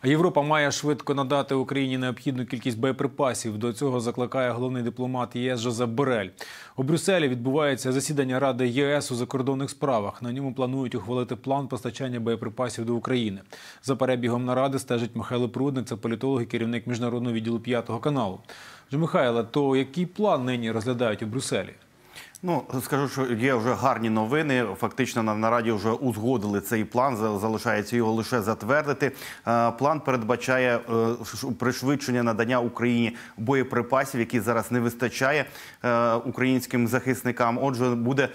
Європа має швидко надати Україні необхідну кількість боєприпасів. До цього закликає головний дипломат ЄС Жозеп Борель. У Брюсселі відбувається засідання Ради ЄС у закордонних справах. На ньому планують ухвалити план постачання боєприпасів до України. За перебігом наради стежить Михайло Прудник, це політолог і керівник міжнародного відділу «5 каналу». Михайло, то який план нині розглядають у Брюсселі? Ну, скажу, що є вже гарні новини. Фактично на нараді вже узгодили цей план, залишається його лише затвердити. План передбачає пришвидшення надання Україні боєприпасів, які зараз не вистачає українським захисникам. Отже, буде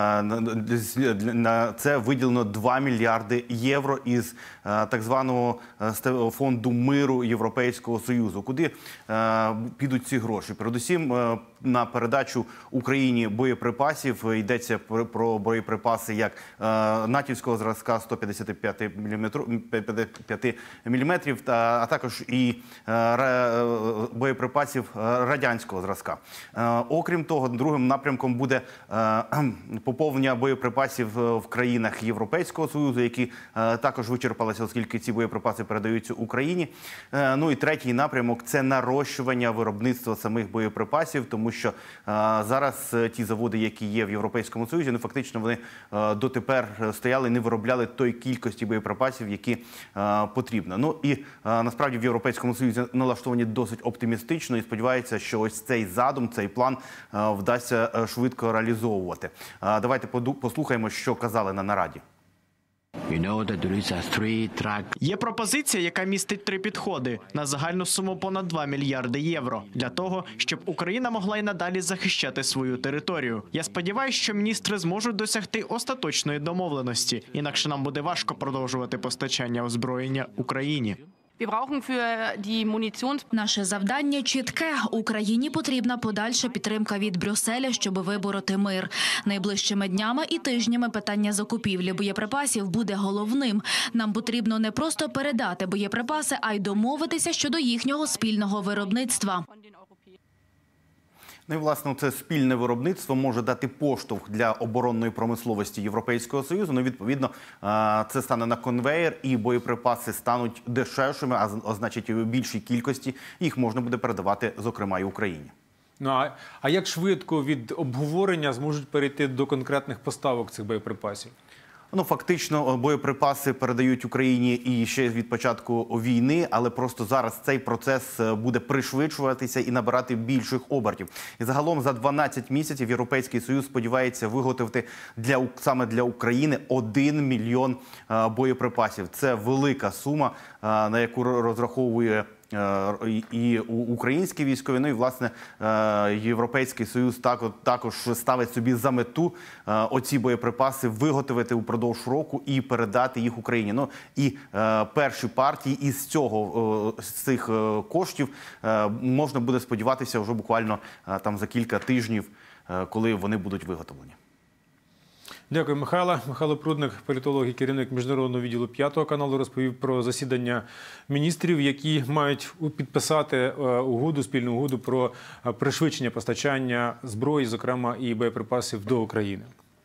на це виділено 2 мільярди євро із так званого фонду миру Європейського Союзу. Куди підуть ці гроші? Передусім на передачу Україні боєприпасів. Йдеться про боєприпаси як натівського зразка 155 мм, а також і боєприпасів радянського зразка. Окрім того, другим напрямком буде поповнення боєприпасів в країнах Європейського Союзу, які також вичерпалися, оскільки ці боєприпаси передаються Україні. Ну і третій напрямок – це нарощування виробництва самих боєприпасів, тому що зараз ті заводи, які є в Європейському Союзі, ну, фактично вони дотепер стояли і не виробляли той кількості боєприпасів, які потрібно. Ну і насправді в Європейському Союзі налаштовані досить оптимістично і сподіваються, що ось цей задум, цей план вдасться швидко реалізовувати. Давайте послухаємо, що казали на нараді. Є пропозиція, яка містить 3 підходи на загальну суму понад 2 мільярди євро для того, щоб Україна могла й надалі захищати свою територію. Я сподіваюся, що міністри зможуть досягти остаточної домовленості, інакше нам буде важко продовжувати постачання озброєння Україні. Наше завдання чітке. Україні потрібна подальша підтримка від Брюсселя, щоб вибороти мир. Найближчими днями і тижнями питання закупівлі боєприпасів буде головним. Нам потрібно не просто передати боєприпаси, а й домовитися щодо їхнього спільного виробництва. Ну і, власне, це спільне виробництво може дати поштовх для оборонної промисловості Європейського Союзу. Ну, відповідно, це стане на конвеєр, і боєприпаси стануть дешевшими, а значить, у більшій кількості їх можна буде передавати, зокрема, і Україні. Ну, а як швидко від обговорення зможуть перейти до конкретних поставок цих боєприпасів? Ну, фактично, боєприпаси передають Україні і ще від початку війни, але просто зараз цей процес буде пришвидшуватися і набирати більших обертів. І загалом за 12 місяців Європейський Союз сподівається виготовити саме для України 1 мільйон боєприпасів. Це велика сума, на яку розраховує і українські військові, ну і, власне, Європейський Союз також ставить собі за мету оці боєприпаси виготовити упродовж року і передати їх Україні. Ну і перші партії із цих коштів можна буде сподіватися вже буквально там за кілька тижнів, коли вони будуть виготовлені. Дякую, Михайло. Михайло Прудник, політолог і керівник міжнародного відділу «5 каналу», розповів про засідання міністрів, які мають підписати спільну угоду про пришвидшення постачання зброї, зокрема і боєприпасів до України.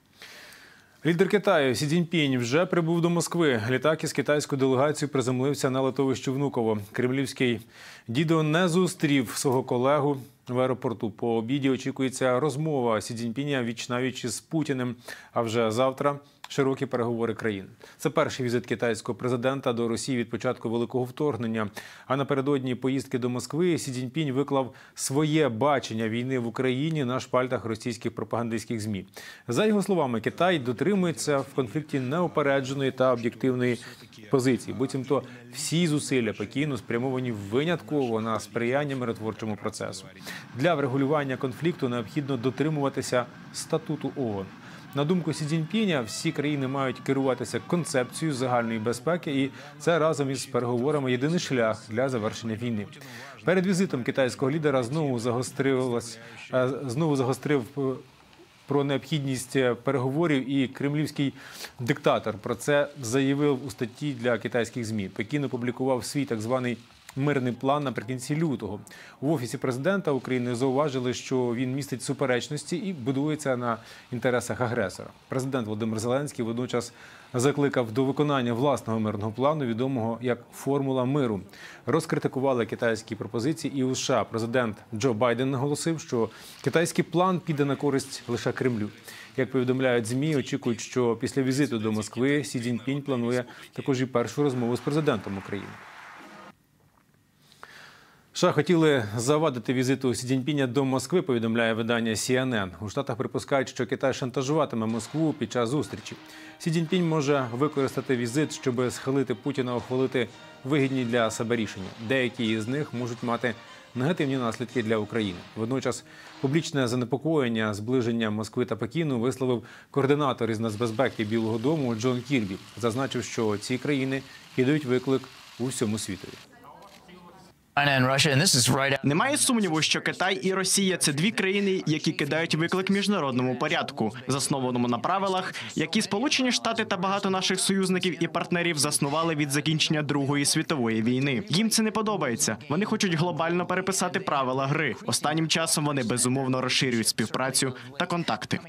Лідер Китаю Сі Цзіньпінь вже прибув до Москви. Літак із китайською делегацією приземлився на литовищі Внуково. Кремлівський дідо не зустрів свого колегу в аеропорту. По обіді очікується розмова Сі Цзіньпіня віч-навіч із Путіним, а вже завтра широкі переговори країн. Це перший візит китайського президента до Росії від початку великого вторгнення. А напередодні поїздки до Москви Сі Цзіньпінь виклав своє бачення війни в Україні на шпальтах російських пропагандистських ЗМІ. За його словами, Китай дотримується в конфлікті неупередженої та об'єктивної позиції. Буцімто всі зусилля Пекіну спрямовані винятково на сприяння миротворчому процесу. Для врегулювання конфлікту необхідно дотримуватися статуту ООН. На думку Сі Цзіньпіня, всі країни мають керуватися концепцією загальної безпеки, і це разом із переговорами єдиний шлях для завершення війни. Перед візитом китайського лідера знову загострив про необхідність переговорів і кремлівський диктатор. Про це заявив у статті для китайських ЗМІ. Пекін опублікував свій так званий мирний план наприкінці лютого. В Офісі президента України зауважили, що він містить суперечності і будується на інтересах агресора. Президент Володимир Зеленський водночас закликав до виконання власного мирного плану, відомого як «Формула миру». Розкритикували китайські пропозиції і у США. Президент Джо Байден наголосив, що китайський план піде на користь лише Кремлю. Як повідомляють ЗМІ, очікують, що після візиту до Москви Сі Цзіньпінь планує також і першу розмову з президентом України. США хотіли завадити візиту Сі Цзіньпіня до Москви, повідомляє видання CNN. У Штатах припускають, що Китай шантажуватиме Москву під час зустрічі. Сі Цзіньпінь може використати візит, щоб схилити Путіна ухвалити вигідні для себе рішення. Деякі із них можуть мати негативні наслідки для України. Водночас публічне занепокоєння зближення Москви та Пекіну висловив координатор із нацбезпеки Білого дому Джон Кірбі. Зазначив, що ці країни кидають виклик у всьому світові. Немає сумніву, що Китай і Росія – це дві країни, які кидають виклик міжнародному порядку, заснованому на правилах, які Сполучені Штати та багато наших союзників і партнерів заснували від закінчення Другої світової війни. Їм це не подобається. Вони хочуть глобально переписати правила гри. Останнім часом вони безумовно розширюють співпрацю та контакти.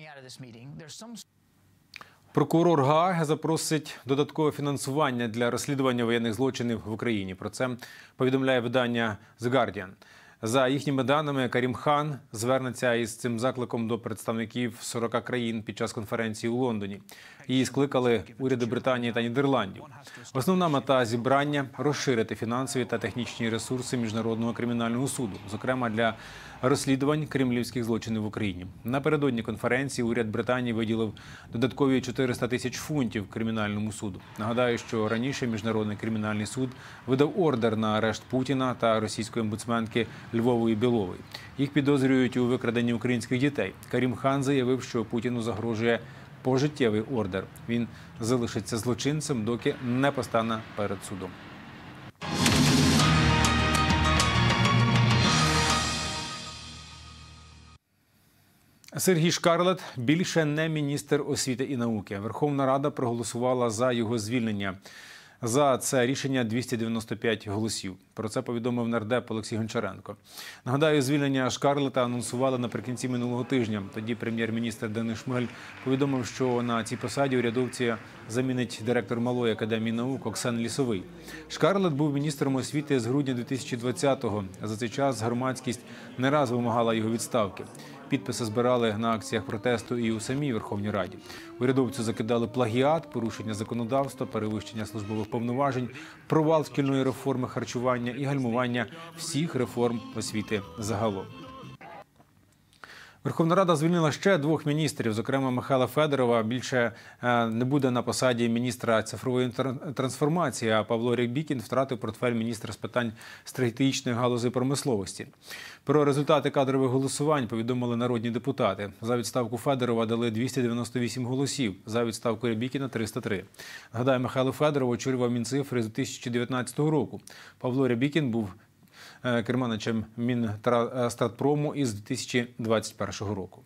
Прокурор Гааги запросить додаткове фінансування для розслідування воєнних злочинів в Україні. Про це повідомляє видання The Guardian. За їхніми даними, Карім Хан звернеться із цим закликом до представників 40 країн під час конференції у Лондоні. Її скликали уряди Британії та Нідерландів. Основна мета зібрання – розширити фінансові та технічні ресурси Міжнародного кримінального суду, зокрема для розслідувань кремлівських злочинів в Україні. Напередодні конференції уряд Британії виділив додаткові 400 тисяч фунтів кримінальному суду. Нагадаю, що раніше Міжнародний кримінальний суд видав ордер на арешт Путіна та російської омбудсменки Львової Білової. Їх підозрюють у викраденні українських дітей. Карім Хан заявив, що Путіну загрожує пожиттєвий ордер. Він залишиться злочинцем, доки не постане перед судом. Сергій Шкарлет більше не міністр освіти і науки. Верховна Рада проголосувала за його звільнення. За це рішення 295 голосів. Про це повідомив нардеп Олексій Гончаренко. Нагадаю, звільнення Шкарлета анонсували наприкінці минулого тижня. Тоді прем'єр-міністр Денис Шмигаль повідомив, що на цій посаді урядовці замінить директор Малої академії наук Оксан Лісовий. Шкарлет був міністром освіти з грудня 2020-го. За цей час громадськість не раз вимагала його відставки. Підписи збирали на акціях протесту і у самій Верховній Раді. Урядовцю закидали плагіат, порушення законодавства, перевищення службових повноважень, провал шкільної реформи харчування і гальмування всіх реформ освіти загалом. Верховна Рада звільнила ще 2 міністрів, зокрема Михайла Федорова. Більше не буде на посаді міністра цифрової трансформації, а Павло Рябікін втратив портфель міністра з питань стратегічної галузі промисловості. Про результати кадрових голосувань повідомили народні депутати. За відставку Федорова дали 298 голосів, за відставку Рябікіна – 303. Нагадаю, Михайло Федоров очолював Мінцифри з 2019 року. Павло Рябікін був керманичем Мінстратпрому із 2021 року.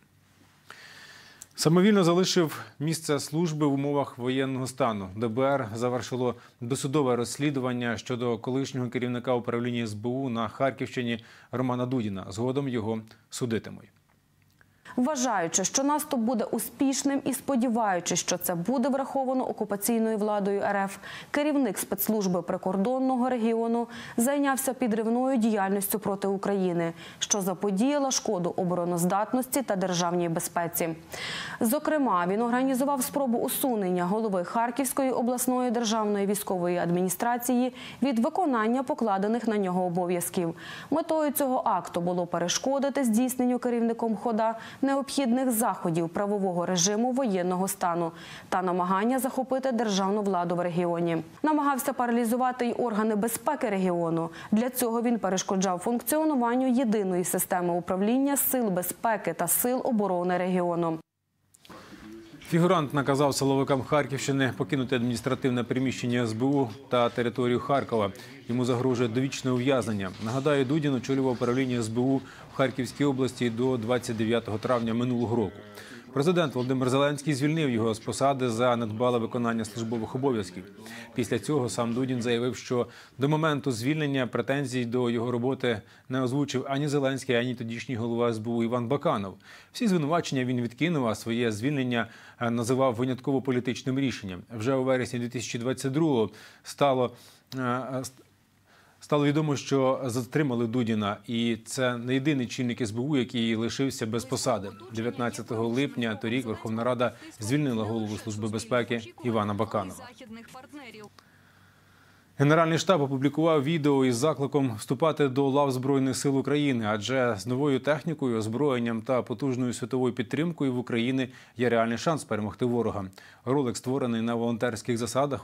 Самовільно залишив місце служби в умовах воєнного стану. ДБР завершило досудове розслідування щодо колишнього керівника управління СБУ на Харківщині Романа Дудіна. Згодом його судитимуть. Вважаючи, що наступ буде успішним і сподіваючись, що це буде враховано окупаційною владою РФ, керівник спецслужби прикордонного регіону зайнявся підривною діяльністю проти України, що заподіяла шкоду обороноздатності та державній безпеці. Зокрема, він організував спробу усунення голови Харківської обласної державної військової адміністрації від виконання покладених на нього обов'язків. Метою цього акту було перешкодити здійсненню керівником ХОДА необхідних заходів правового режиму воєнного стану та намагання захопити державну владу в регіоні. Намагався паралізувати й органи безпеки регіону. Для цього він перешкоджав функціонуванню єдиної системи управління сил безпеки та сил оборони регіону. Фігурант наказав силовикам Харківщини покинути адміністративне приміщення СБУ та територію Харкова. Йому загрожує довічне ув'язнення. Нагадаю, Дудін очолював управління СБУ в Харківській області до 29 травня минулого року. Президент Володимир Зеленський звільнив його з посади за недбале виконання службових обов'язків. Після цього сам Дудін заявив, що до моменту звільнення претензій до його роботи не озвучив ані Зеленський, ані тодішній голова СБУ Іван Баканов. Всі звинувачення він відкинув, а своє звільнення називав винятково політичним рішенням. Вже у вересні 2022-го стало відомо, що затримали Дудіна, і це не єдиний чинник СБУ, який лишився без посади. 19 липня торік Верховна Рада звільнила голову Служби безпеки Івана Баканова. Генеральний штаб опублікував відео із закликом вступати до лав Збройних сил України, адже з новою технікою, озброєнням та потужною світовою підтримкою в Україні є реальний шанс перемогти ворога. Ролик, створений на волонтерських засадах,